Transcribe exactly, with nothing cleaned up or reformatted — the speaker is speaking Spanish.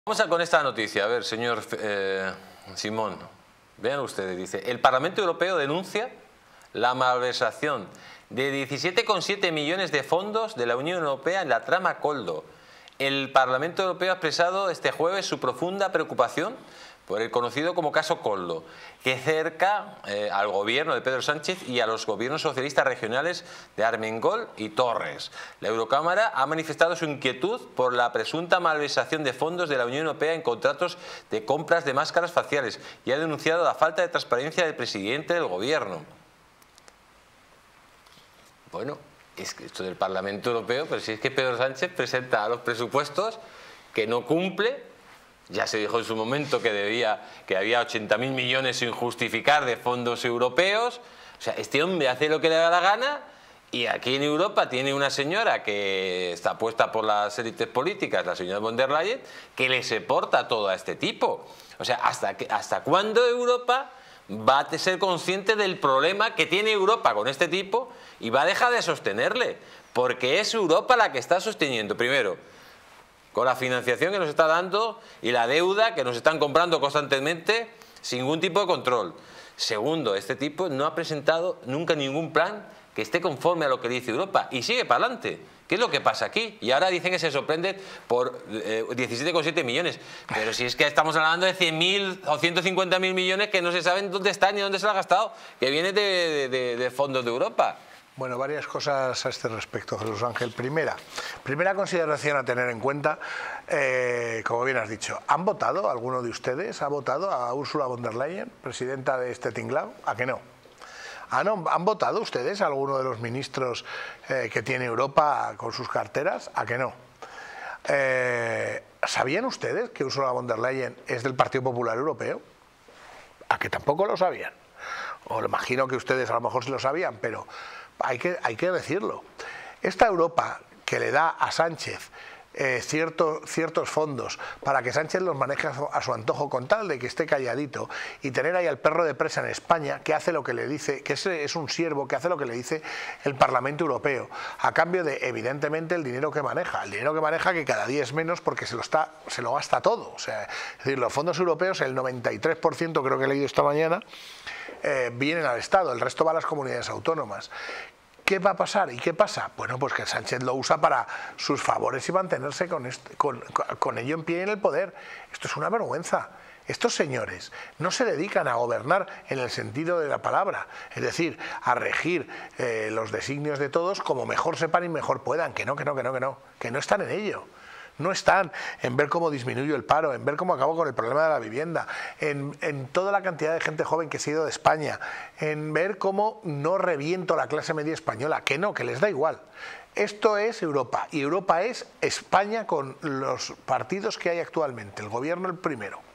Vamos a con esta noticia, a ver, señor eh, Simón, vean ustedes, dice, el Parlamento Europeo denuncia la malversación de diecisiete coma siete millones de fondos de la Unión Europea en la trama Coldo. El Parlamento Europeo ha expresado este jueves su profunda preocupación por el conocido como caso Coldo, que cerca eh, al gobierno de Pedro Sánchez y a los gobiernos socialistas regionales de Armengol y Torres. La Eurocámara ha manifestado su inquietud por la presunta malversación de fondos de la Unión Europea en contratos de compras de máscaras faciales y ha denunciado la falta de transparencia del presidente del gobierno. Bueno, es que esto del Parlamento Europeo, pero si es que Pedro Sánchez presenta los presupuestos que no cumple. Ya se dijo en su momento que, debía, que había ochenta mil millones sin justificar de fondos europeos. O sea, este hombre hace lo que le da la gana y aquí en Europa tiene una señora que está puesta por las élites políticas, la señora von der Leyen, que le soporta todo a este tipo. O sea, ¿hasta, que, hasta cuándo Europa va a ser consciente del problema que tiene Europa con este tipo y va a dejar de sostenerle? Porque es Europa la que está sosteniendo, primero, con la financiación que nos está dando y la deuda que nos están comprando constantemente sin ningún tipo de control. Segundo, este tipo no ha presentado nunca ningún plan que esté conforme a lo que dice Europa y sigue para adelante. ¿Qué es lo que pasa aquí? Y ahora dicen que se sorprende por eh, diecisiete coma siete millones. Pero si es que estamos hablando de cien mil o ciento cincuenta mil millones que no se saben dónde están ni dónde se lo ha gastado, que viene de, de, de fondos de Europa. Bueno, varias cosas a este respecto, Jesús Ángel. Primera, primera consideración a tener en cuenta, eh, como bien has dicho, ¿han votado, alguno de ustedes ha votado a Ursula von der Leyen, presidenta de este tinglao? ¿A que no? ¿Han, ¿Han votado ustedes a alguno de los ministros eh, que tiene Europa con sus carteras? ¿A que no? Eh, ¿Sabían ustedes que Ursula von der Leyen es del Partido Popular Europeo? ¿A que tampoco lo sabían? O lo imagino que ustedes a lo mejor sí lo sabían, pero hay que, hay que decirlo. Esta Europa que le da a Sánchez eh, cierto, ciertos fondos para que Sánchez los maneje a su, a su antojo con tal de que esté calladito y tener ahí al perro de presa en España que hace lo que le dice, que es, es un siervo que hace lo que le dice el Parlamento Europeo a cambio de evidentemente el dinero que maneja, el dinero que maneja que cada día es menos porque se lo, está, se lo gasta todo. O sea, es decir, los fondos europeos, el noventa y tres por ciento creo que he leído esta mañana, Eh, vienen al Estado, el resto va a las comunidades autónomas. ¿Qué va a pasar? ¿Y qué pasa? Bueno, pues que Sánchez lo usa para sus favores y mantenerse con, este, con, con ello en pie en el poder. Esto es una vergüenza. Estos señores no se dedican a gobernar en el sentido de la palabra, es decir, a regir eh, los designios de todos como mejor sepan y mejor puedan. Que no, que no, que no, que no, que no están en ello. No están en ver cómo disminuyo el paro, en ver cómo acabo con el problema de la vivienda, en, en toda la cantidad de gente joven que se ha ido de España, en ver cómo no reviento la clase media española, que no, que les da igual. Esto es Europa y Europa es España con los partidos que hay actualmente, el gobierno el primero.